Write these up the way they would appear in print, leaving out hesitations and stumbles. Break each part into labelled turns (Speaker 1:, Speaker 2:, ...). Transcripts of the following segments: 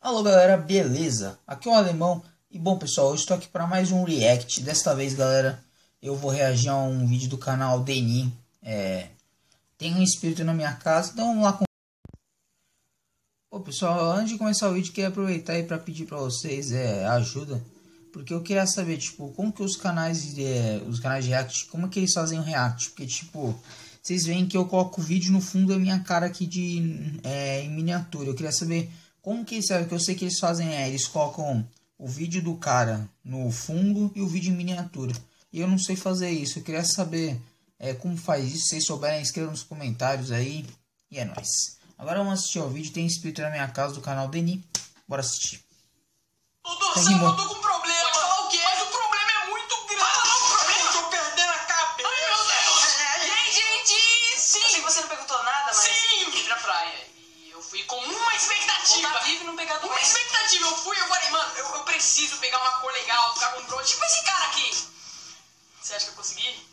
Speaker 1: Alô galera, beleza? Aqui é o Alemão. E bom pessoal, eu estou aqui para mais um react. Desta vez galera, eu vou reagir a um vídeo do canal Denis. Tem um espírito na minha casa, então vamos lá com... Pô pessoal, antes de começar o vídeo, queria aproveitar aí para pedir para vocês ajuda. Porque eu queria saber, tipo, como que os canais de react, como que eles fazem o react? Porque tipo, vocês veem que eu coloco o vídeo no fundo da minha cara aqui em miniatura. Eu queria saber como que eles fazem, que eu sei que eles fazem eles colocam o vídeo do cara no fundo e o vídeo em miniatura. E eu não sei fazer isso, eu queria saber como faz isso. Se vocês souberem, escrevam nos comentários aí. E é nóis. Agora vamos assistir ao vídeo, tem inscrito na minha casa do canal Denis. Bora assistir.
Speaker 2: Eu tô com problema. Pode falar o quê? Mas o problema é muito grande. Fala o problema. Eu tô perdendo a cabeça. Ai, meu Deus. Gente, sim. Eu sei que você não perguntou nada, mas... Sim. Eu fui pra praia e eu fui com uma expectativa. Voltar vivo e não pegar doença. Uma expectativa. Eu falei, mano, eu preciso pegar uma cor legal, ficar com bronze. Tipo esse cara aqui. Você acha que eu consegui?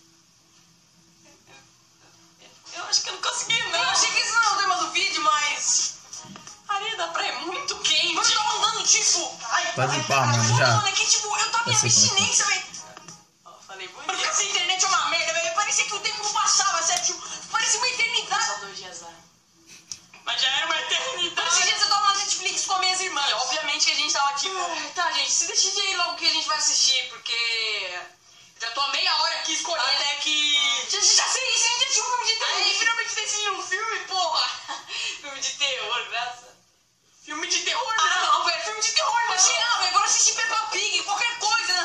Speaker 2: Eu acho que eu não consegui, não. Eu achei que isso não tem mais o vídeo, mas... A areia da praia é muito quente. Mas eu tava andando, tipo...
Speaker 1: Pode ir pá, mano, já.
Speaker 2: Mano, é que, tipo, eu tava em abstinência, velho. Falei, bonito. Porque essa internet é uma merda, velho. Parecia que o tempo não passava, sério. Tipo, parecia uma eternidade. Só 2 dias lá. Mas já era uma eternidade. Esses dias eu tava na Netflix com as minhas irmãs. E, obviamente que a gente tava, tipo... Tá, gente, se decide aí logo o que a gente vai assistir, porque... Já tô há meia hora aqui escolhendo. Até que... Já sei, isso aí já tinha um filme de terror. Aí, finalmente decidi um filme, porra. Filme de terror, graça. Filme de terror, não, velho. Filme de terror, imagina, velho. Agora assistir Peppa Pig, qualquer coisa.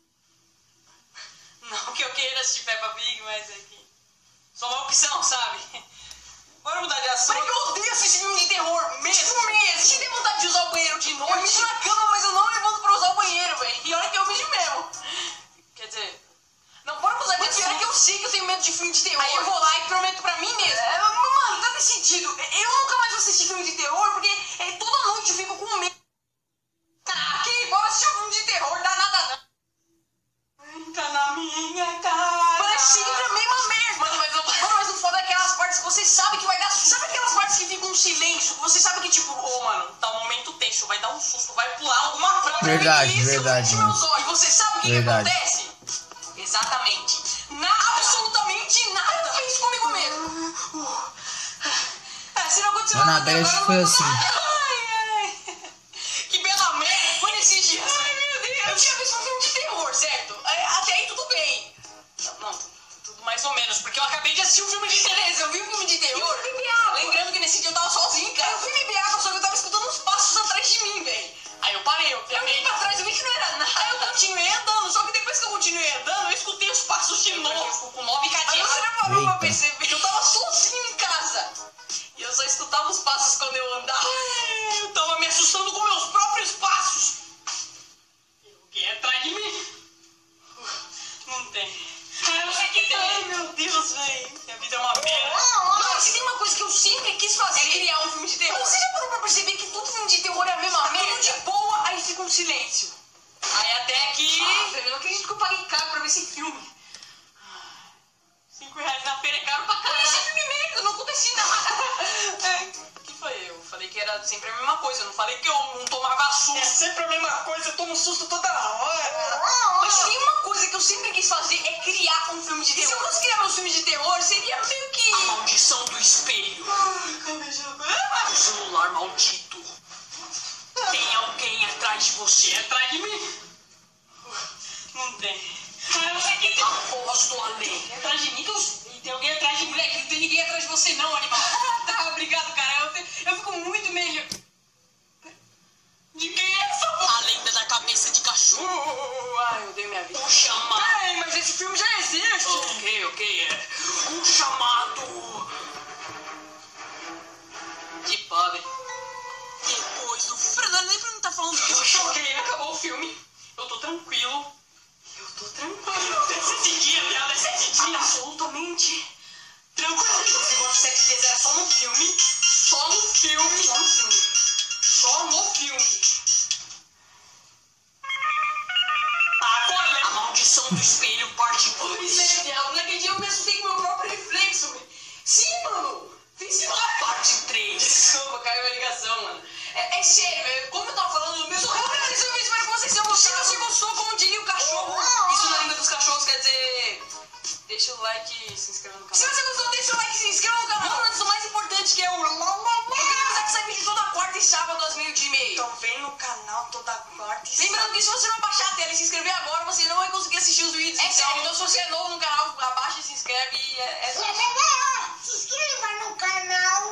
Speaker 2: Não que eu queira assistir Peppa Pig, mas é que... Só uma opção, sabe? Bora mudar de assunto. Mas eu odeio assistir filme de terror, mesmo. Tipo mesmo. Se tem vontade de usar o banheiro de noite, eu mijo na cama, mas eu não levanto pra usar o banheiro, velho. E olha que eu mijo mesmo. Quer dizer... Não, bora usar de assunto. Pior que eu sei que eu tenho medo de filme de terror. Aí eu vou lá e prometo pra mim mesmo. Mano, tá decidido. Eu nunca mais vou assistir filme de terror, porque toda noite eu fico com medo. Tá, ok, bora assistir um filme de terror, dá nada não. Entra na minha casa. Mas é sempre a mesma merda. Mas o foda é aquelas partes que você sabe que vai dar susto. Sabe aquelas partes que ficam um silêncio? Que você sabe que tipo, mano, tá um momento tenso, vai dar um susto, vai pular alguma coisa.
Speaker 1: Verdade.
Speaker 2: E você sabe o que acontece? Exatamente. Absolutamente nada. Fez comigo mesmo. Se não aconteceu nada,
Speaker 1: Annabelle foi assim.
Speaker 2: Ai. Que bela merda. Foi nesses dias. Ai, meu Deus. Eu tinha visto um filme de terror, certo? Até aí tudo bem. Não, tudo mais ou menos. Porque eu acabei de assistir um filme de terror. Eu vi um filme de terror. Eu fui beber água. Lembrando que nesse dia eu tava sozinho, cara. Eu fui beber água, só que eu tava escutando uns passos atrás de mim, velho. Aí eu parei, eu olhei pra trás, eu vi que não era nada. Aí eu continuei andando, só que depois que eu continuei andando, eu escutei os passos de novo. Eu fico com 9 cadinhas. Aí você parou pra perceber que eu tava sozinho em casa. E eu só escutava os passos quando eu andava. Eu tava me assustando com meus próprios passos. Alguém atrás de mim? Não tem. Ai, meu Deus, velho. Minha vida é uma merda. Mas se tem uma coisa que eu sempre quis fazer, é criar um filme de terror. Você já parou pra perceber que todo filme de terror é a mesma merda? Tudo de boa, aí fica um silêncio. Aí até que... eu não acredito que eu paguei caro pra ver esse filme. R$5 na feira é caro pra caralho. Esse filme merda, não aconteceu nada. O que foi? Eu falei que era sempre a mesma coisa. Eu não falei que eu não tomava susto. É sempre a mesma coisa, eu tomo susto toda hora. Mas tem uma coisa que eu sempre quis fazer, é criar um filme de terror. Se eu fosse criar meu filme de terror, seria meio que... A maldição do espelho. O celular maldito. Tem alguém atrás de você, atrás de mim? Não tem. A voz do além. Tem atrás de mim, tem alguém atrás de mim, moleque. Não tem ninguém atrás de você não, animal. Tá, obrigado, cara. Eu fico muito melhor. De quem é essa voz? A lenda da cabeça de cachorro. Ai, eu dei minha vida. O chamado. Peraí, mas esse filme já existe. Ok, O chamado de pobre. Depois do... Fernando, nem pra mim tá falando isso. Ok, acabou o filme. Eu tô tranquilo. É 7 dias, viado. É 7 dias. Absolutamente tranquilo. O filme de 7 dias era só no filme. Só no filme. Agora, a maldição do espelho, parte 2. Não acredito, eu me assustei com o meu próprio reflexo. Sim, mano. Vem se lá. Parte 3. Desculpa, caiu a ligação, mano. É é sério, como eu tava falando, eu só quero ver espero que vocês tenham gostado. Se você gostou, como diria o cachorro, isso na língua dos cachorros quer dizer... Deixa o like e se inscreva no canal. Se você gostou, deixa o like e se inscreva no canal. Vamos antes do mais importante, que é o... Eu queria avisar que sai vídeo toda quarta e sábado às 12h30. Então vem no canal toda quarta e sábado. Lembrando que se você não baixar a tela e se inscrever agora, você não vai conseguir assistir os vídeos. É sério, então se você é novo no canal, abaixa e se inscreve e é só.
Speaker 3: Se inscreva no canal.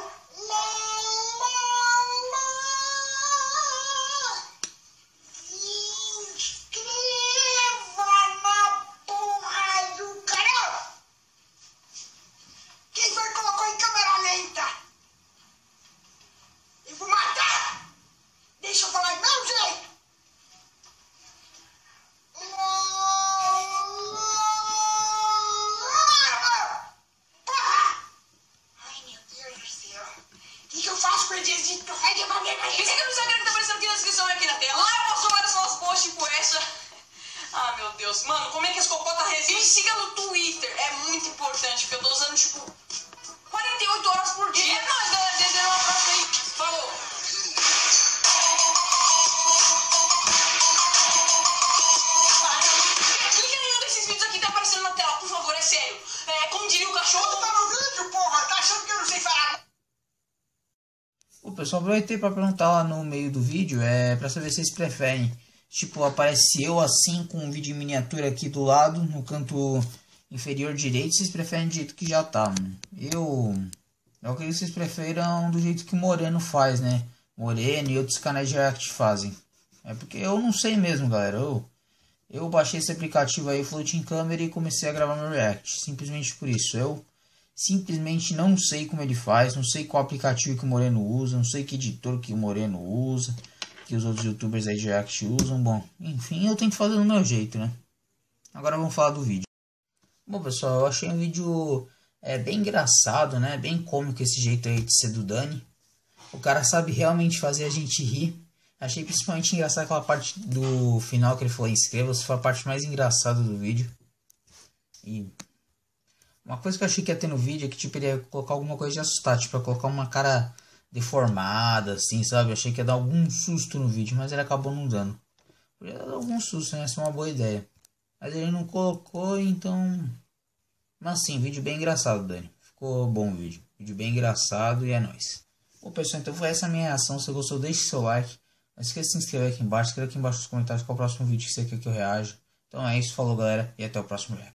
Speaker 2: Me segue no Instagram que tá aparecendo aqui na descrição e aqui na tela. Lá eu posto várias novas posts tipo essa. Ah, meu Deus. Mano, como é que as cocotas resistem? Me siga no Twitter. É muito importante, porque eu tô usando, tipo, 48 horas por dia. É nóis, galera. Desejo uma próxima aí. Falou. Clica em nenhum desses vídeos aqui que tá aparecendo na tela, por favor. É sério. Como diria o cachorro...
Speaker 3: Tá no vídeo, porra. Tá achando que eu não sei falar?
Speaker 1: O pessoal aproveitei para perguntar lá no meio do vídeo, para saber se vocês preferem, tipo, aparece eu assim com um vídeo em miniatura aqui do lado, no canto inferior direito, vocês preferem do jeito que já tá, mano. Eu acredito que vocês preferam do jeito que o Moreno faz, né? Moreno e outros canais de react fazem. É porque eu não sei mesmo, galera. Eu baixei esse aplicativo aí, Floating Camera, e comecei a gravar meu react, simplesmente por isso. Eu simplesmente não sei como ele faz, não sei qual aplicativo que o Moreno usa, não sei que editor que o Moreno usa, que os outros youtubers aí de react usam. Bom, enfim, eu tento fazer do meu jeito, né? Agora vamos falar do vídeo. Bom, pessoal, eu achei um vídeo bem engraçado, né? Bem cômico esse jeito aí de ser do Dani. O cara sabe realmente fazer a gente rir. Achei principalmente engraçado aquela parte do final que ele falou: inscreva-se, foi a parte mais engraçada do vídeo. E uma coisa que eu achei que ia ter no vídeo é que, tipo, ele ia colocar alguma coisa de assustar, tipo, ia colocar uma cara deformada, assim, sabe? Eu achei que ia dar algum susto no vídeo, mas ele acabou não dando. Podia dar algum susto, né? Essa é uma boa ideia. Mas ele não colocou, então... Mas sim, vídeo bem engraçado, Dani. Ficou bom o vídeo. Vídeo bem engraçado e é nóis. Bom, pessoal, então foi essa a minha reação. Se você gostou, deixe seu like. Não esqueça de se inscrever aqui embaixo. Escreva aqui embaixo nos comentários qual é o próximo vídeo que você quer que eu reaja. Então é isso, falou, galera, e até o próximo react.